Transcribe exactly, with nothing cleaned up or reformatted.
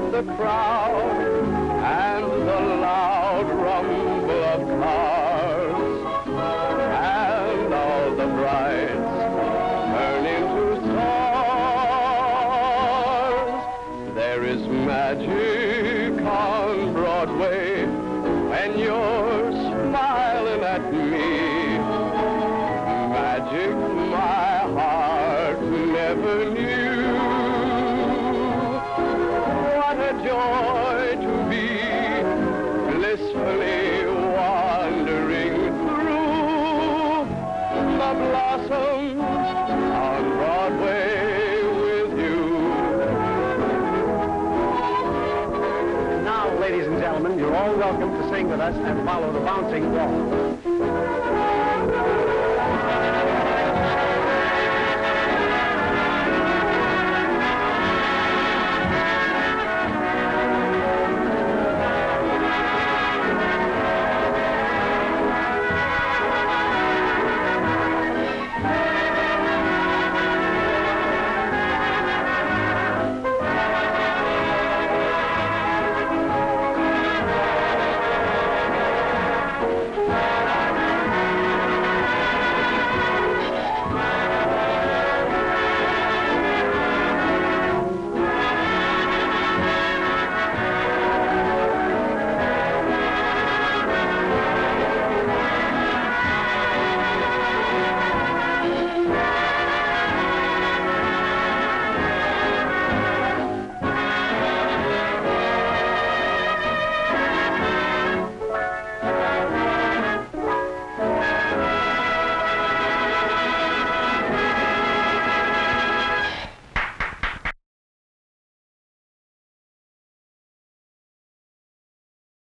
the crowd and the loud rumble of cars, and all the brights turn into stars. There is magic on Broadway when you're smiling at me. Magic my heart never knew. What a joy to be blissfully wandering through the blossoms on Broadway with you. Now, ladies and gentlemen, you're all welcome to sing with us and follow the bouncing ball.